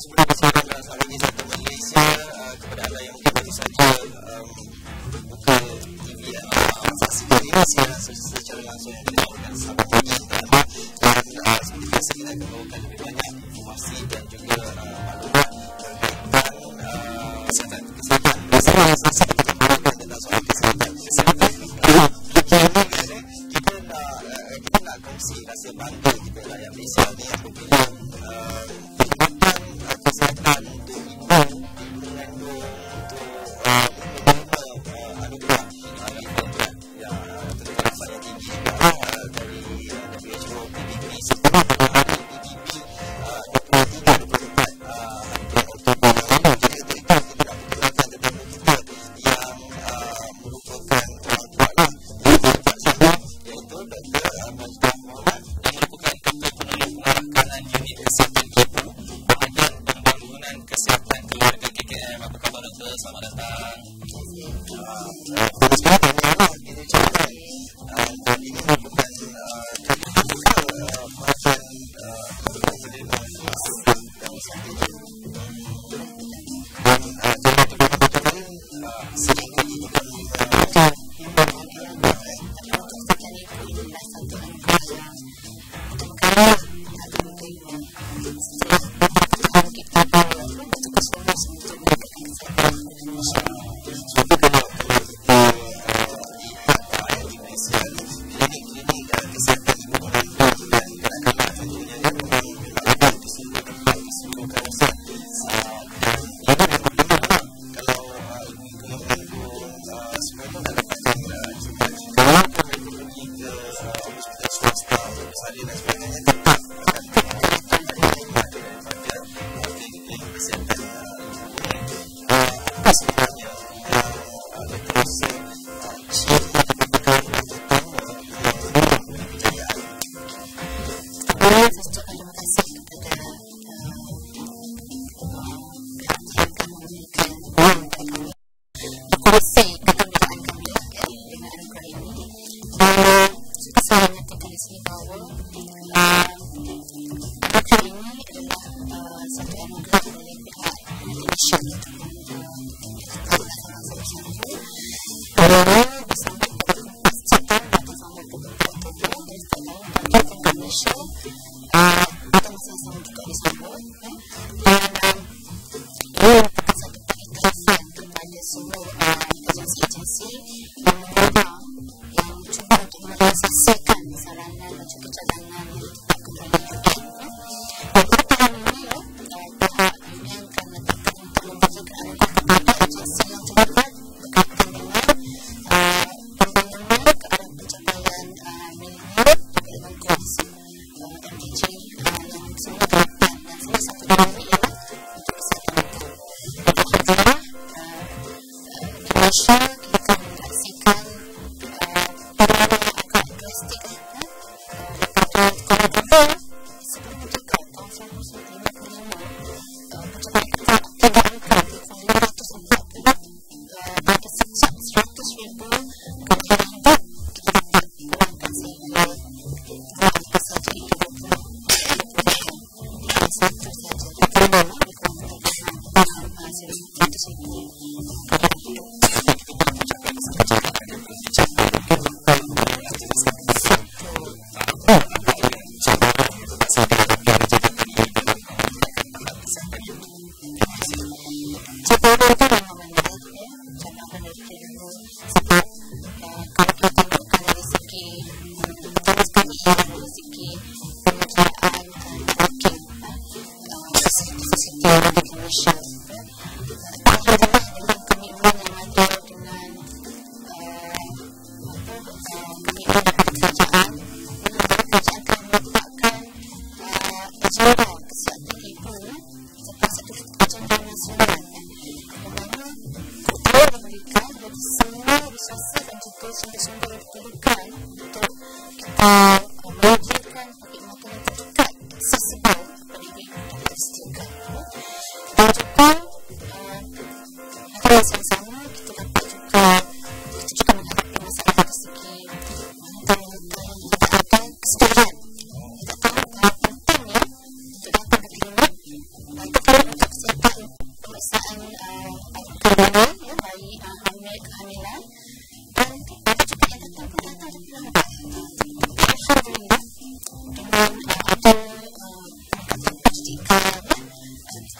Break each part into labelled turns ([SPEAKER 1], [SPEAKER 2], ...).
[SPEAKER 1] sebelum bersiaran dalam soalan ini satu Malaysia kepada anda yang mungkin baru saja buka TV saksikan ini siaran secara langsung yang dibawakan sahabat ini dan seperti biasa kita akan bawakan lebih banyak informasi dan juga maklumat berkaitan kesihatan. Biasanya yang selesai kita akan bawakan tentang soal kesihatan. Kita nak kongsi rasa bangga kita lah yang Malaysia ni apabila perkhidmatan kesihatan untuk ibu mengandung untuk menerima anugerah yang terdapat yang tinggi dari WHO PBB setelah pada hari PBB 23-24 Oktober yang lalu. Jadi untuk itu kita nak perkenalkan tetamu kita yang merupakan orang kuat lah iaitu Dr. Majdah Muhammad yang merupakan Ketua Penolong Pengarahkanan Unit Kesihatan Ibu Bahagian Pembangunan Kesihatan Keluarga KKM. Apa khabar Doktor? Selamat datang. Bagus sekali tahniah ini cerita dan ini merupakan kali kedua pengajian dan jangan betul-betul kali sering kali juga menggunakan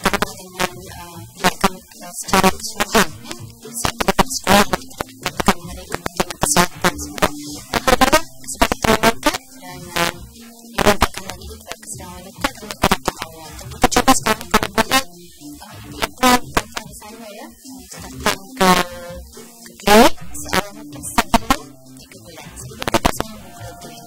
[SPEAKER 2] secara keseluruhan sektor sekolah untuk mereka menjaga kesihatan semua adalah kesempatan mereka dan dilakukan lagi juga kesempatan mereka dan mereka awal kita cuba sekarang kalau boleh ikut tentang sana ya datang ke klinik secara mungkin sebelum 3 bulan sebelum kita semua buka klinik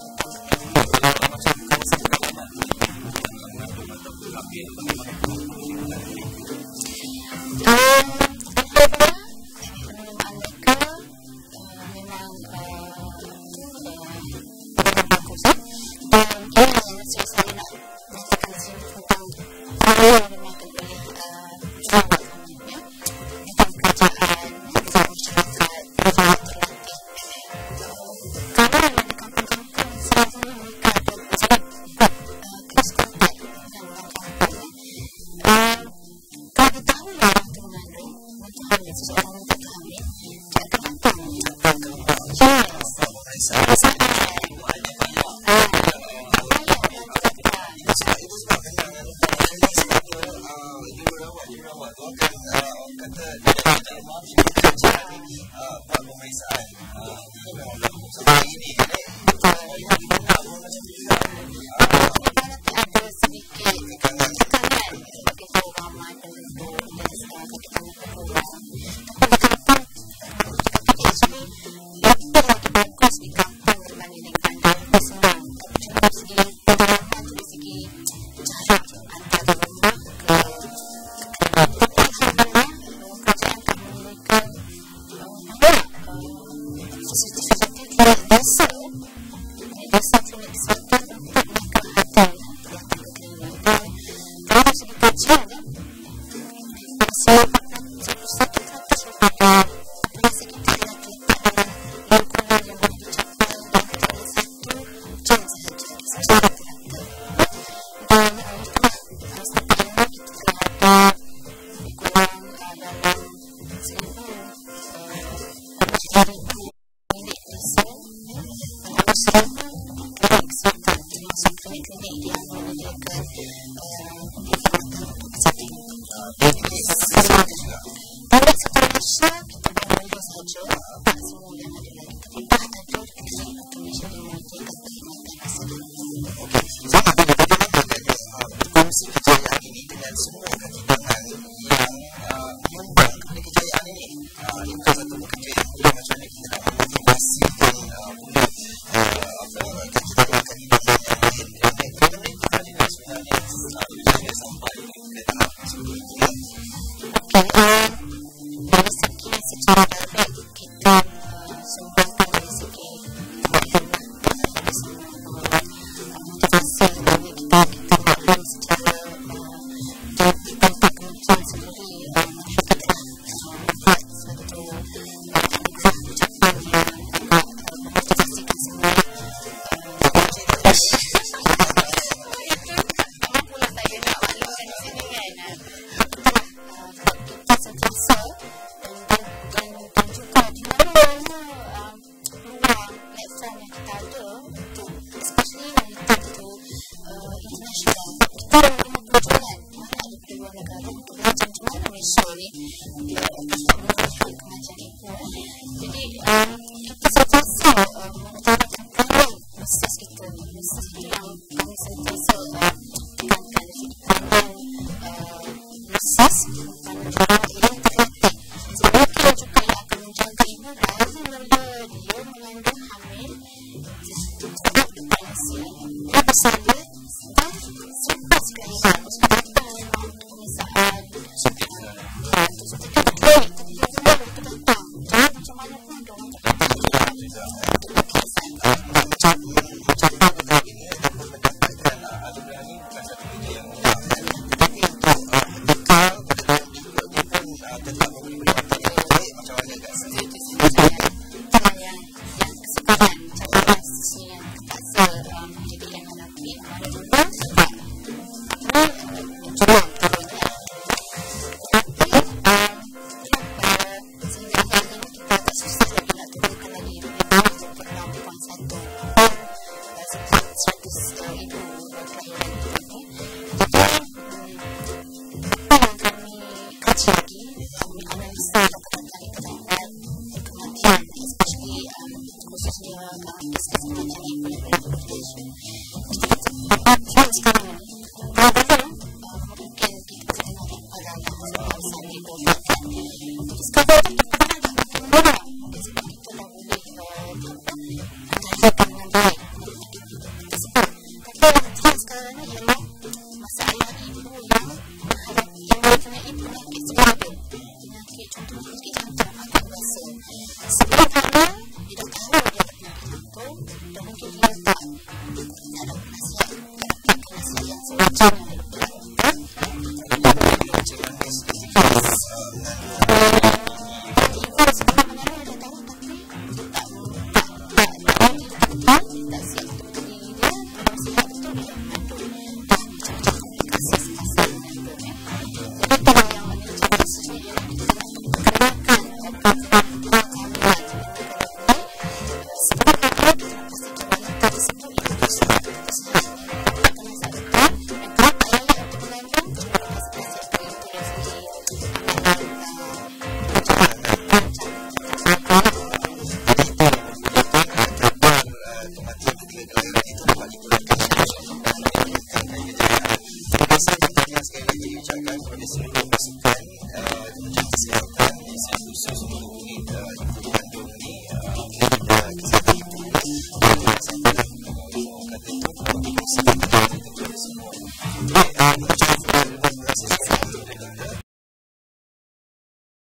[SPEAKER 1] Yes.